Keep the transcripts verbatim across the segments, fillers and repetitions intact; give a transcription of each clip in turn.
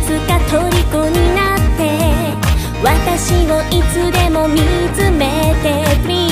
つか虜になって私をいつでも見つめて Please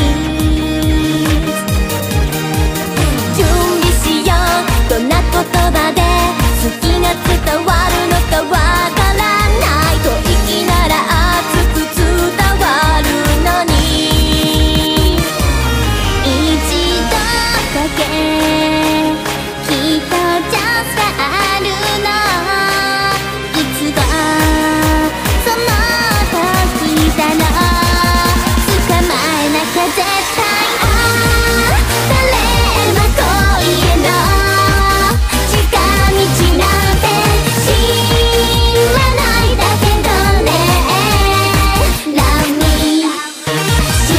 準備しようどんな言葉で好きが伝わるのかわからないと息なら熱く伝わるのに一度だけきっとチャンスがあるのいつがその時だろう捕まえなきゃ絶対ああ誰も恋への近道なんて知らないだけどね Love me 幸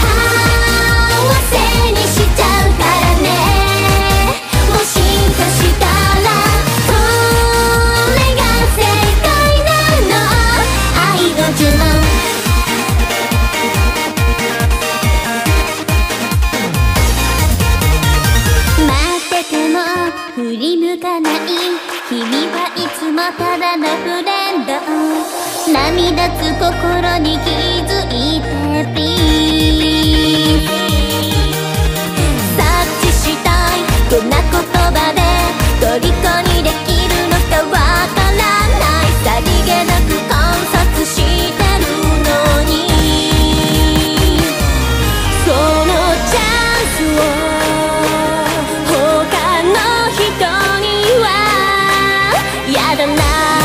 せにしちゃうからねもしかしたらそれが正解なの愛の呪文待ってても振り向かない君はいつもただのフレンド涙つ心に気づいて Please 察知したいどんな言葉で虜にできるのかわからないさりげなく観察してるのにそのチャンスを他の人にはやだな